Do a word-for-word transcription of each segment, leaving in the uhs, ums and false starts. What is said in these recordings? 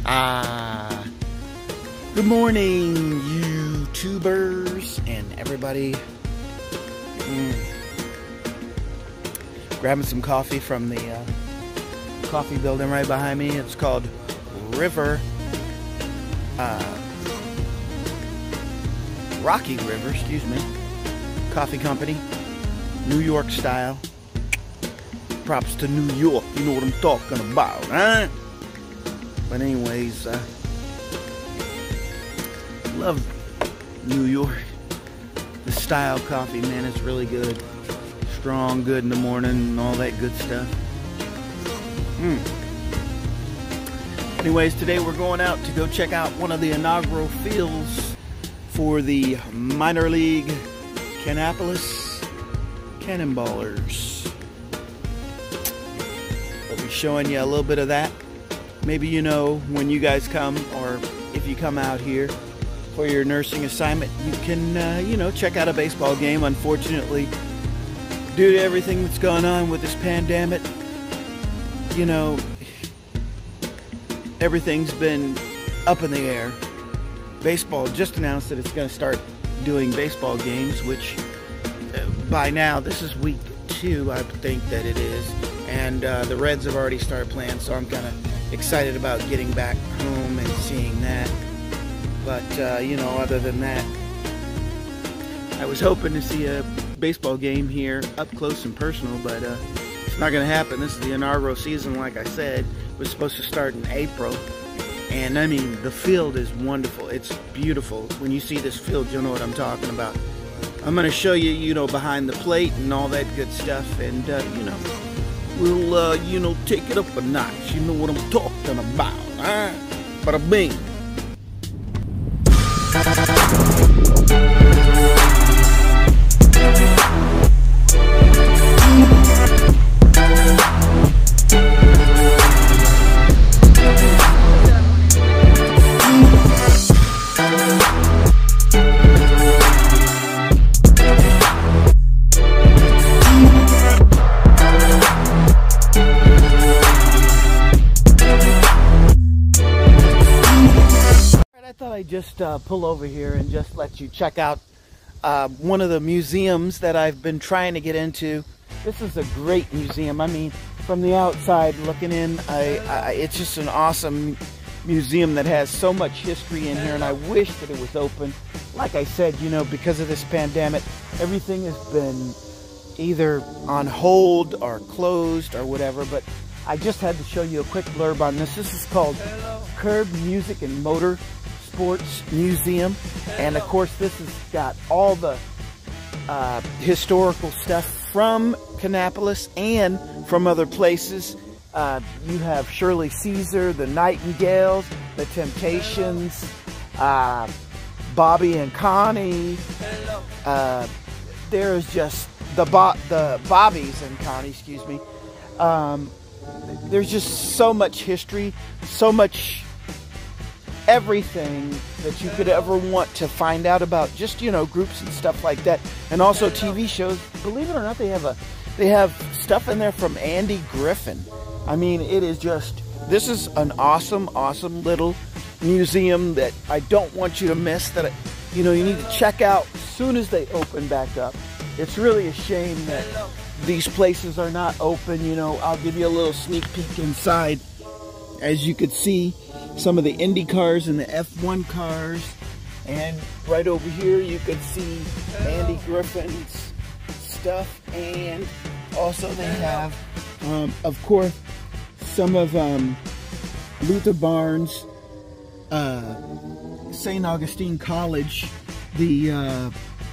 Uh, good morning, YouTubers and everybody. Mm. Grabbing some coffee from the uh, coffee building right behind me. It's called River. Uh, Rocky River, excuse me. Coffee company. New York style. Props to New York. You know what I'm talking about, huh? But anyways, uh, love New York. The style coffee, man, it's really good. Strong, good in the morning, and all that good stuff. Mm. Anyways, today we're going out to go check out one of the inaugural fields for the minor league Kannapolis Canonballers. I'll be showing you a little bit of that. Maybe you know when you guys come, or if you come out here for your nursing assignment, you can, uh, you know, check out a baseball game. Unfortunately, due to everything that's going on with this pandemic, you know, everything's been up in the air. Baseball just announced that it's going to start doing baseball games, which uh, by now, this is week two, I think that it is. And uh, the Reds have already started playing, so I'm kind of excited about getting back home and seeing that. But, uh, you know, other than that, I was hoping to see a baseball game here up close and personal, but uh, it's not going to happen. This is the inaugural season, like I said. It was supposed to start in April. And, I mean, the field is wonderful. It's beautiful. When you see this field, you'll know what I'm talking about. I'm going to show you, you know, behind the plate and all that good stuff. And, uh, you know, we'll, uh, you know, take it up a notch. You know what I'm talking about, huh? Bada bing. Just uh, pull over here and just let you check out uh, one of the museums that I've been trying to get into. This is a great museum. I mean, from the outside looking in, I, I, it's just an awesome museum that has so much history in here, and I wish that it was open. Like I said, you know, because of this pandemic, everything has been either on hold or closed or whatever, but I just had to show you a quick blurb on this. This is called Curb Music and Motor Sports Museum, and of course this has got all the uh, historical stuff from Kannapolis and from other places. Uh, you have Shirley Caesar, the Nightingales, the Temptations, uh, Bobby and Connie. Uh, there is just the Bo the Bobbies and Connie, excuse me. Um, there's just so much history, so much everything that you could ever want to find out about, just, you know, groups and stuff like that, and also T V shows. Believe it or not, they have a they have stuff in there from Andy Griffin. I mean, it is just, this is an awesome awesome little museum that I don't want you to miss, that, you know, you need to check out as soon as they open back up. It's really a shame that these places are not open. You know, I'll give you a little sneak peek inside. As you could see, some of the Indy cars and the F one cars, and right over here you could see Andy Griffin's stuff, and also they have, um, of course, some of um, Luther Barnes, uh, Saint Augustine College, the uh,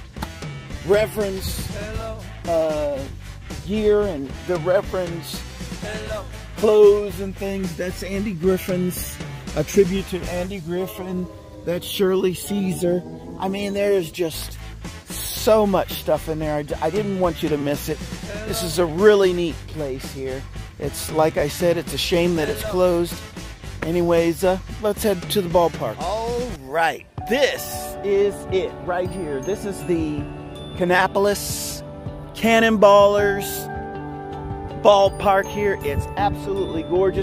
Reverend's uh, gear and the Reverend's clothes and things. That's Andy Griffin's. A tribute to Andy Griffin. That's Shirley Caesar. I mean, there's just so much stuff in there. I, I didn't want you to miss it. This is a really neat place here. It's, like I said, it's a shame that it's closed. Anyways, uh, let's head to the ballpark. All right, this is it right here. This is the Kannapolis Canonballers ballpark here. It's absolutely gorgeous.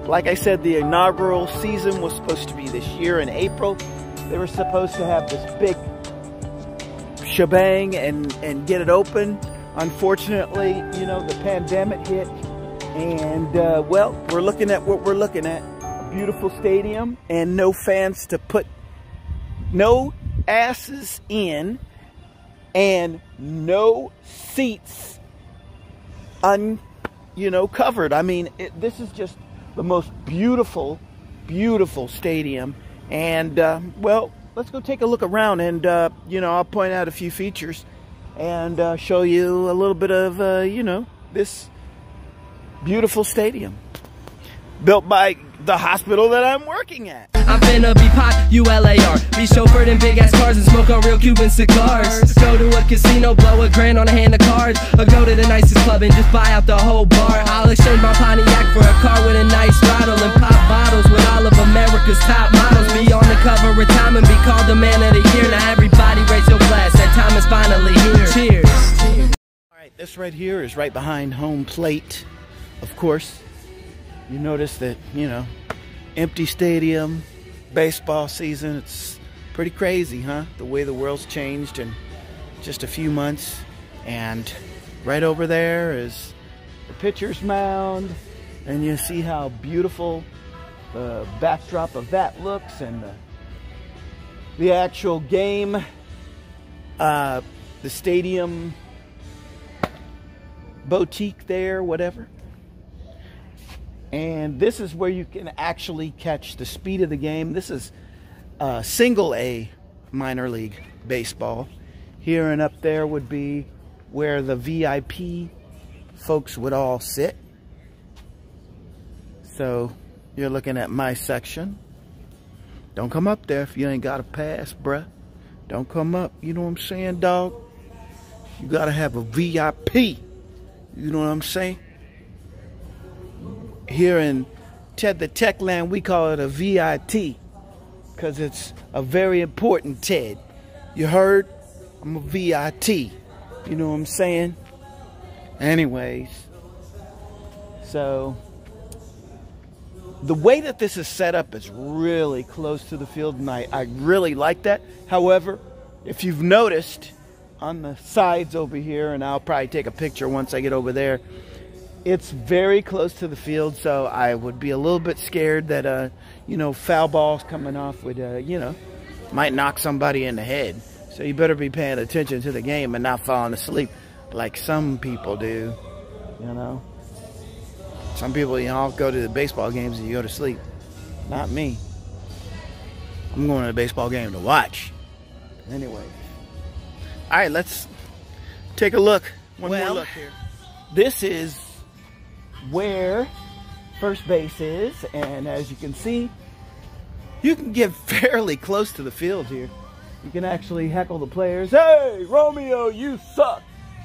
Like I said, the inaugural season was supposed to be this year in April. They were supposed to have this big shebang and, and get it open. Unfortunately, you know, the pandemic hit. And, uh, well, we're looking at what we're looking at. A beautiful stadium and no fans to put, no asses in, and no seats un, you know, covered. I mean, it, this is just the most beautiful, beautiful stadium. And, uh, well, let's go take a look around, and, uh, you know, I'll point out a few features and uh, show you a little bit of, uh, you know, this beautiful stadium built by the hospital that I'm working at. I'm finna be pop, U L A R. Be chauffeured in big ass cars and smoke on real Cuban cigars. Go to a casino, blow a grand on a hand of cards. Or go to the nicest club and just buy out the whole bar. I'll exchange my Pontiac for a car with a nice throttle, and pop bottles with all of America's top models. Be on the cover of Time and be called the man of the year. Now everybody raise your glass, that time is finally here. Cheers. Alright, this right here is right behind home plate. Of course, you notice that, you know, empty stadium, baseball season. It's pretty crazy, huh? The way the world's changed in just a few months. And right over there is the pitcher's mound, and you see how beautiful the backdrop of that looks, and the, the actual game, uh, the stadium boutique there, whatever. And this is where you can actually catch the speed of the game. This is uh, single A minor league baseball. Here and up there would be where the V I P folks would all sit. So you're looking at my section. Don't come up there if you ain't got a pass, bruh. Don't come up. You know what I'm saying, dog? You gotta have a V I P. You know what I'm saying? Here in Ted the Tech Land, we call it a V I T, because it's a very important Ted. You heard? I'm a V I T. You know what I'm saying? Anyways, so the way that this is set up is really close to the field, and I, I really like that. However, if you've noticed on the sides over here, and I'll probably take a picture once I get over there, it's very close to the field, so I would be a little bit scared that, uh, you know, foul balls coming off would, uh, you know, might knock somebody in the head. So you better be paying attention to the game and not falling asleep like some people do, you know. Some people, you know, go to the baseball games and you go to sleep. Not me. I'm going to the baseball game to watch. Anyway. All right, let's take a look. One well, more look here. This is where first base is, and as you can see, you can get fairly close to the field here. You can actually heckle the players. Hey, Romeo, you suck.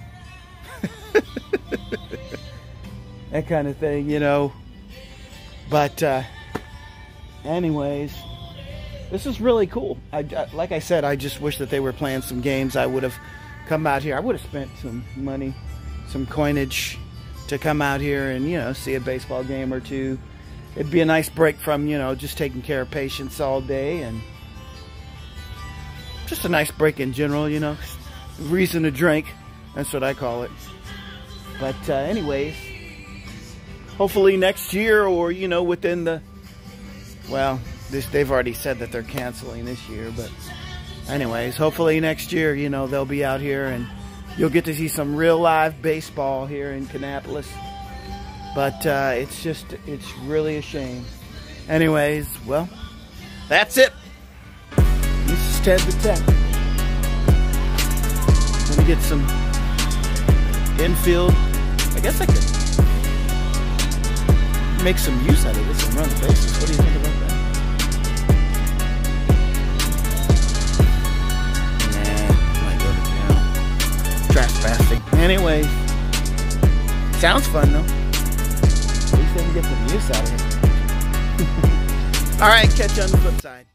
That kind of thing, you know. But uh, anyways, this is really cool. I, I, like I said, I just wish that they were playing some games. I would have come out here. I would have spent some money, some coinage to come out here and, you know, see a baseball game or two. It'd be a nice break from, you know, just taking care of patients all day, and just a nice break in general, you know. Reason to drink. That's what I call it. But uh, anyways, hopefully next year, or, you know, within the, well, this, they've already said that they're canceling this year, but anyways, hopefully next year, you know, they'll be out here and you'll get to see some real live baseball here in Kannapolis. But uh, it's just, it's really a shame. Anyways, well, that's it. This is Ted the Tech. Let me get some infield. I guess I could make some use out of this and run the bases. What do you think about that? Nah, might go to town. Trespassing. Anyways, sounds fun though. At least they can get some use out of it. Alright, catch you on the flip side.